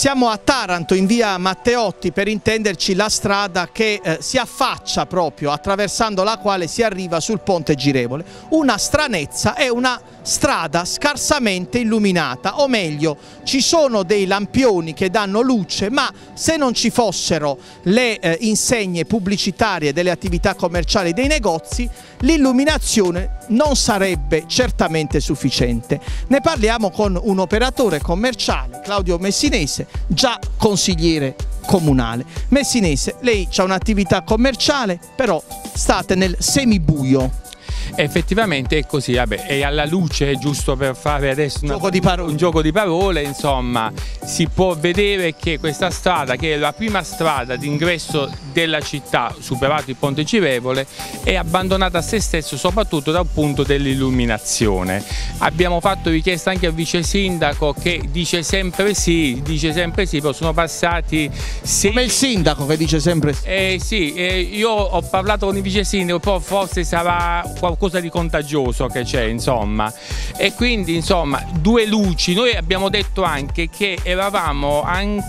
Siamo a Taranto, in via Matteotti, per intenderci, la strada che si affaccia proprio, attraversando la quale si arriva sul ponte girevole. Una stranezza, è una strada scarsamente illuminata, o meglio, ci sono dei lampioni che danno luce, ma se non ci fossero le insegne pubblicitarie delle attività commerciali dei negozi, l'illuminazione non sarebbe certamente sufficiente. Ne parliamo con un operatore commerciale, Claudio Messinese, già consigliere comunale. Messinese, lei ha un'attività commerciale, però state nel semibuio. Effettivamente è così, vabbè, è alla luce, giusto per fare adesso un gioco di parole, insomma, si può vedere che questa strada, che è la prima strada d'ingresso della città, superato il ponte girevole, è abbandonata a se stesso, soprattutto dal punto dell'illuminazione. Abbiamo fatto richiesta anche al vice sindaco, che dice sempre sì, però sono passati come il sindaco che dice sempre sì. Sì, io ho parlato con il vice sindaco, poi forse sarà qualcosa di contagioso che c'è, insomma, e quindi insomma due luci. Noi abbiamo detto anche che eravamo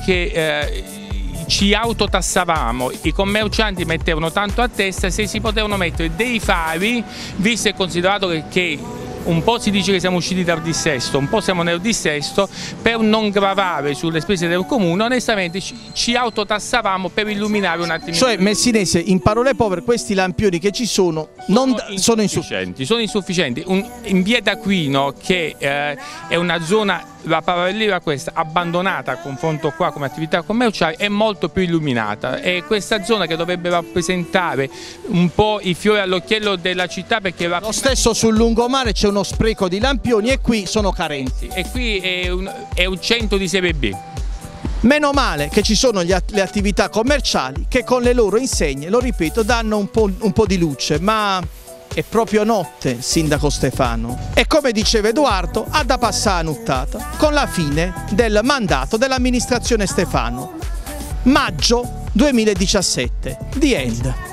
anche ci autotassavamo, i commercianti mettevano tanto a testa se si potevano mettere dei fari, visto e considerato che un po' si dice che siamo usciti dal dissesto, un po' siamo nel dissesto, per non gravare sulle spese del comune, onestamente ci autotassavamo per illuminare un attimo. Cioè, Messinese, in parole povere, questi lampioni che ci sono sono insufficienti. Sono insufficienti. In via d'Aquino, che è una zona, la parallela a questa, abbandonata a confronto qua come attività commerciale, è molto più illuminata. È questa zona che dovrebbe rappresentare un po' i fiori all'occhiello della città, perché lo stesso sul lungomare c'è uno spreco di lampioni e qui sono carenti. E qui è un centro di serie B. Meno male che ci sono le attività commerciali che con le loro insegne, lo ripeto, danno un po' di luce, ma è proprio notte, sindaco Stefano. E come diceva Edoardo, ha da passare a nuttata con la fine del mandato dell'amministrazione Stefano. Maggio 2017, the end.